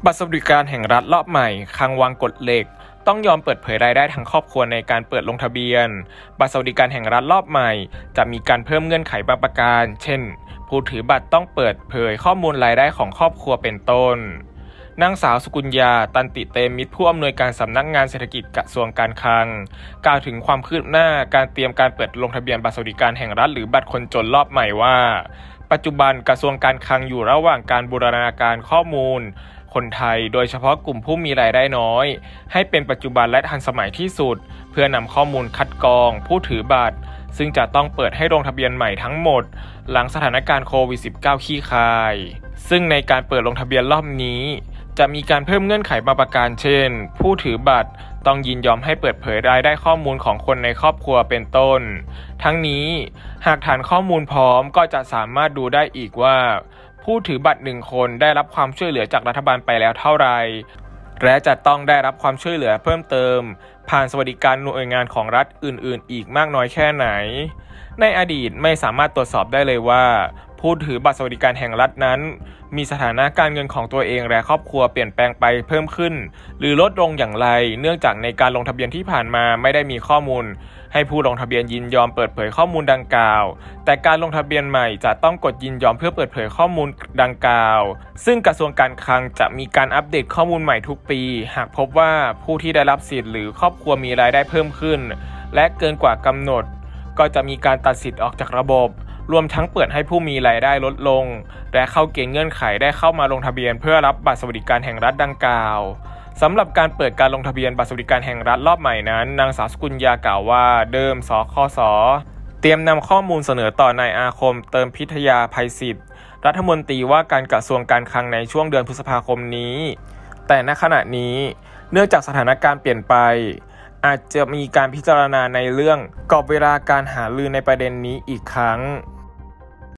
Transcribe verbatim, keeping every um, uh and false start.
บัตรสวัสดิการแห่งรัฐรอบใหม่คลังวางกฎเหล็กต้องยอมเปิดเผยรายได้ทั้งครอบครัวในการเปิดลงทะเบียนบัตรสวัสดิการแห่งรัฐรอบใหม่จะมีการเพิ่มเงื่อนไขบางประการเช่นผู้ถือบัตรต้องเปิดเผยข้อมูลรายได้ของครอบครัวเป็นต้นนางสาวสกุลยาตันติเตมิตรผู้อำนวยการสำนักงานเศรษฐกิจกระทรวงการคลังกล่าวถึงความคืบหน้าการเตรียมการเปิดลงทะเบียนบัตรสวัสดิการแห่งรัฐหรือบัตรคนจนรอบใหม่ว่าปัจจุบันกระทรวงการคลังอยู่ระหว่างการบูรณาการข้อมูลคนไทยโดยเฉพาะกลุ่มผู้มีรายได้น้อยให้เป็นปัจจุบันและทันสมัยที่สุดเพื่อนำข้อมูลคัดกรองผู้ถือบัตรซึ่งจะต้องเปิดให้ลงทะเบียนใหม่ทั้งหมดหลังสถานการณ์โควิด สิบเก้า คลี่คลายซึ่งในการเปิดลงทะเบียนรอบนี้จะมีการเพิ่มเงื่อนไขบางประการเช่นผู้ถือบัตรต้องยินยอมให้เปิดเผยรายได้ข้อมูลของคนในครอบครัวเป็นต้นทั้งนี้หากฐานข้อมูลพร้อมก็จะสามารถดูได้อีกว่าผู้ถือบัตรหนึ่งคนได้รับความช่วยเหลือจากรัฐบาลไปแล้วเท่าไหร่และจะต้องได้รับความช่วยเหลือเพิ่มเติมผ่านสวัสดิการหน่วยงานของรัฐอื่นๆอีกมากน้อยแค่ไหนในอดีตไม่สามารถตรวจสอบได้เลยว่าผู้ถือบัตรสวัสดิการแห่งรัฐนั้นมีสถานะการเงินของตัวเองและครอบครัวเปลี่ยนแปลงไปเพิ่มขึ้นหรือลดลงอย่างไรเนื่องจากในการลงทะเบียนที่ผ่านมาไม่ได้มีข้อมูลให้ผู้ลงทะเบียนยินยอมเปิดเผยข้อมูลดังกล่าวแต่การลงทะเบียนใหม่จะต้องกดยินยอมเพื่อเปิดเผยข้อมูลดังกล่าวซึ่งกระทรวงการคลังจะมีการอัปเดตข้อมูลใหม่ทุกปีหากพบว่าผู้ที่ได้รับสิทธิ์หรือครอบครัวมีรายได้เพิ่มขึ้นและเกินกว่ากำหนดก็จะมีการตัดสิทธิ์ออกจากระบบรวมทั้งเปิดให้ผู้มีรายได้ลดลงและเข้าเกณฑ์เงื่อนไขได้เข้ามาลงทะเบียนเพื่อรับบัตรสวัสดิการแห่งรัฐดังกล่าวสำหรับการเปิดการลงทะเบียนบัตรสวัสดิการแห่งรัฐรอบใหม่นั้นนางสาวสกุลยากล่าวว่าเดิมสคส.เตรียมนำข้อมูลเสนอต่อนายอาคมเติมพิทยาภัยศิษฐ์รัฐมนตรีว่าการกระทรวงการคลังในช่วงเดือนพฤษภาคมนี้แต่ณขณะนี้เนื่องจากสถานการณ์เปลี่ยนไปอาจจะมีการพิจารณาในเรื่องกรอบเวลาการหารือในประเด็นนี้อีกครั้ง